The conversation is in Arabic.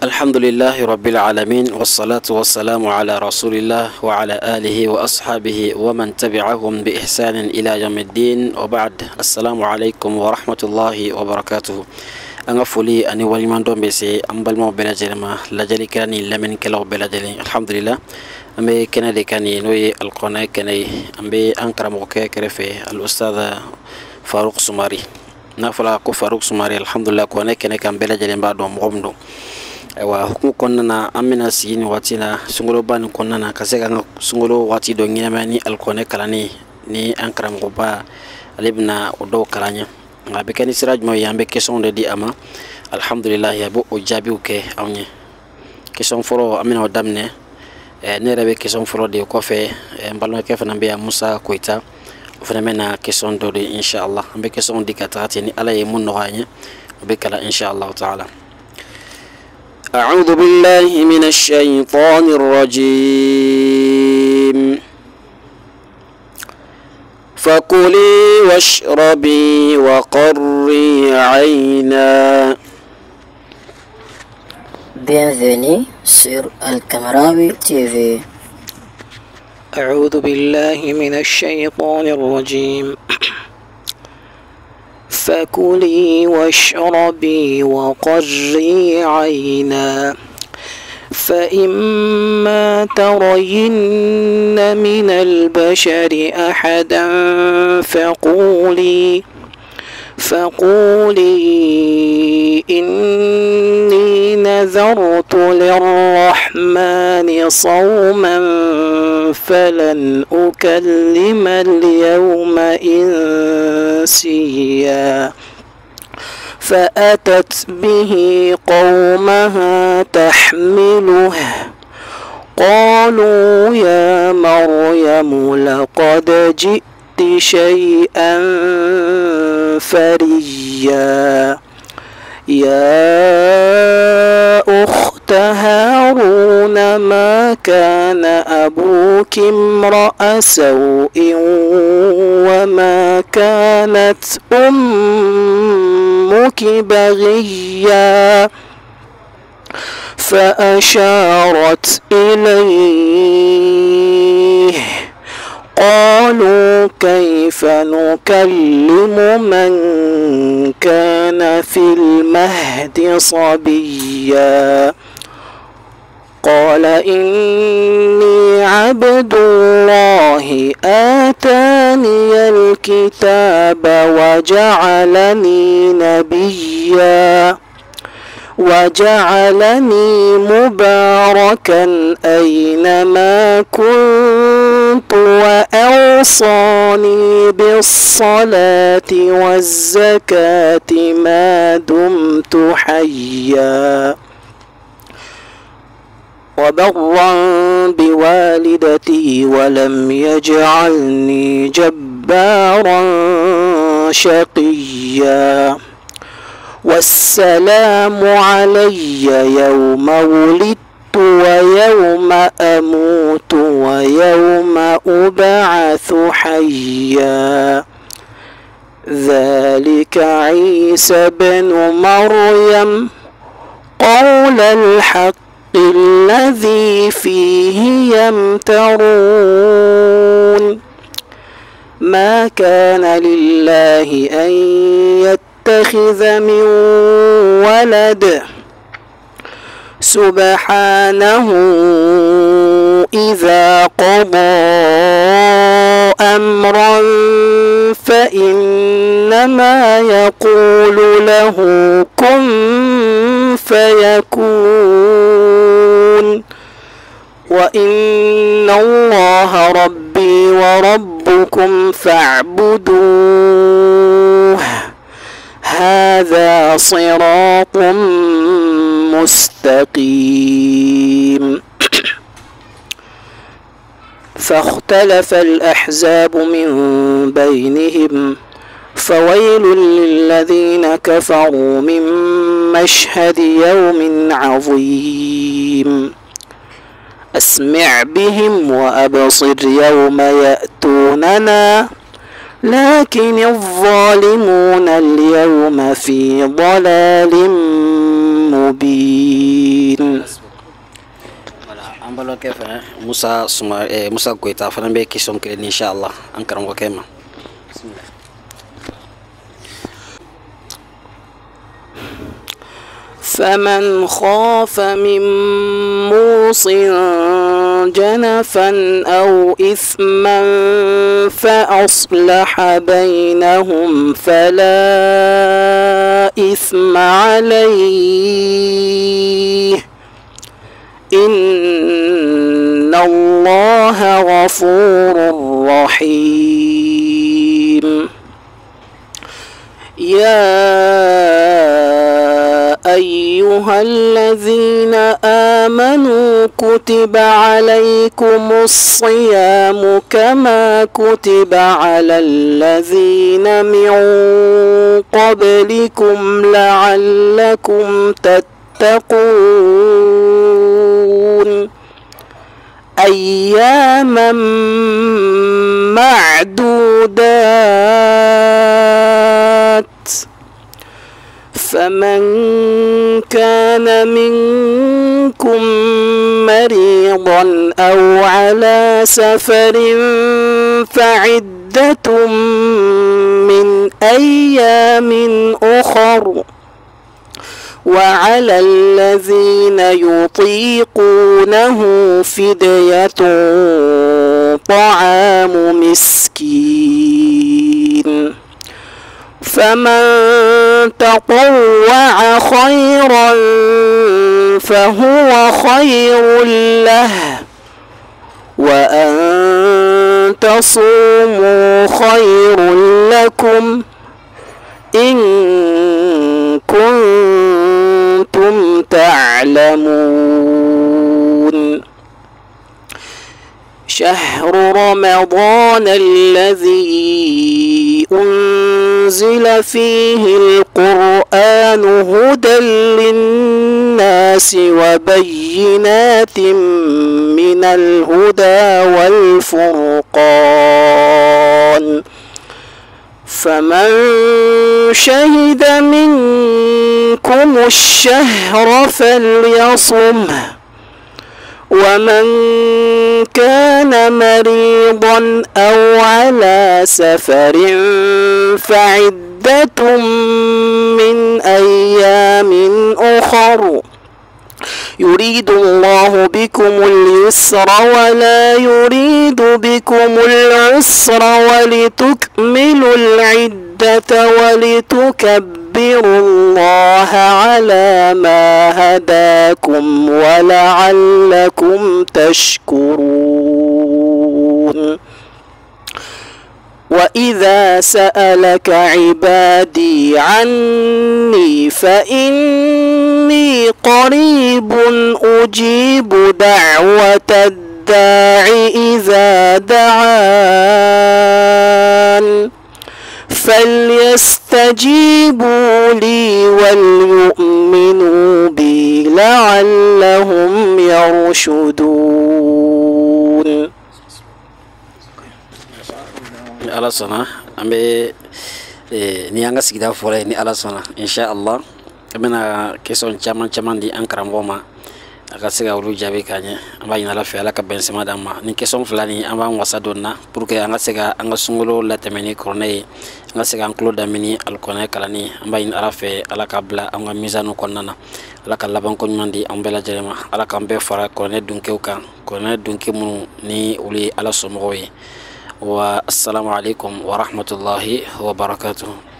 الحمد لله رب العالمين والصلاة والسلام على رسول الله وعلى آله وأصحابه ومن تبعهم بإحسان إلى يوم الدين وبعد. السلام عليكم ورحمة الله وبركاته. أنا فولي أني ولمن دوم بسي أمبل مو بلاجلما لجلي كاني لمن كلاو بلاجلي الحمد لله. أمي كندي كاني نوي القناة كاني أمي أنكر موكي كرفي الأستاذ فاروق سماري نافلا كو فاروق سماري الحمد لله كوني كان بلاجلي بعد ومغمدو wa hukumu konnana amina sigini watina sungolo bani konnana kasega sungolo wati do ngiamani alkone kalani ni ankram goba alibna odo kalanya ngabe kani siraj mo yambe question de di ama alhamdulillah ya bo ojabi uke awne question foro amina odamne ne rebe question foro de ko fe mbalma ke fana be Musa Koita fana mena question do de inshallah ambe question di katati ni ala yemun no hanya be kala inshallah taala. أعوذ بالله من الشيطان الرجيم فكلي واشربي وقري عينا. Bienvenue sur Al-Kamarawi TV. أعوذ بالله من الشيطان الرجيم فكلي واشربي وقري عينا فإما ترين من البشر أحدا فقولي إني نذرت للرحمن صوما فلن أكلم اليوم إنسيا. فأتت به قومها تحمله قالوا يا مريم لقد جئت شيئا فريا. يا أخت هارون ما كان أبوك امرأ سوء وما كانت أمك بغيا. فأشارت إليه قالوا كيف نكلم من كان في المهد صبيا. قال إني عبد الله آتاني الكتاب وجعلني نبيا وجعلني مباركا أينما كنت وأوصاني بالصلاة والزكاة ما دمت حيا وبرا بوالدتي ولم يجعلني جبارا شقيا. والسلام علي يوم ولدت ويوم أموت ويوم أبعث حيا. ذلك عيسى بن مريم قول الحق الذي فيه يمترون. ما كان لله أن يتخذ من ولد سبحانه إذا قضى أمرا فإنما يقول له كن فيكون. وإن الله ربي وربكم فاعبدوه هذا صراط مستقيم. فاختلف الأحزاب من بينهم فويل للذين كفروا من مشهد يوم عظيم. أسمع بهم وأبصر يوم يأتوننا لكن الظالمون اليوم في ضلال مبين. an balimakɛ fɛnɛ Musa Goyita fana bɛ question kelen ni inshallah an karamɔgɔkɛ ma. فمن خاف من موص جنفا أو إثما فأصلح بينهم فلا إثم عليه إن الله غفور رحيم. يا أيها الذين آمنوا كتب عليكم الصيام كما كتب على الذين من قبلكم لعلكم تتقون أياما معدودات. فمن كان منكم مريضا أو على سفر فعدة من أيام أخر وعلى الذين يطيقونه فدية طعام مسكين. فمن تطوع خيرا فهو خير له وأن تصوموا خير لكم إن كنتم تعلمون. شهر رمضان الذي أنزل فيه القرآن هدى للناس وبينات من الهدى والفرقان فمن شهد منكم الشهر فليصمه ومن كان مريضا أو على سفر فعدة من أيام أخر يريد الله بكم اليسر ولا يريد بكم العسر ولتكملوا العدة ولتكبروا الله على ما هداكم ولعلكم تشكرون. وإذا سألك عبادي عني فإني قريب أجيب دعوة الداع إذا دعان فليستجيبوا لي وليؤمنوا بي لعلهم يرشدون. Ala sɔnna an bɛ ni an ka sigida fɔlɔ ye ni Ala sɔnna inshallah an bɛna question caman di an karamɔgɔ ma a ka se ka olu jaabi ka ɲɛ an b'a ɲini Ala fɛ Ala ka bɛnsɛma d'an ma ni question fila ni an b'an wasa don na pour que an ka se ka an ka sunkalo latɛmɛ ni kuranɛ ye an ka se ka an tulo da ni alikuranɛ kalanni an b'a ɲini Ala fɛ Ala ka bila an ka mizanu kɔnɔna na Ala ka labanko ɲuman di an bɛɛ lajɛlen ma Ala k'an bɛɛ fara kuranɛ dunkew kan kuranɛ dunke minnu ni olu ye Ala somɔgɔw ye. Wa assalamu alaikum wa rahmatullahi wa barakatuh.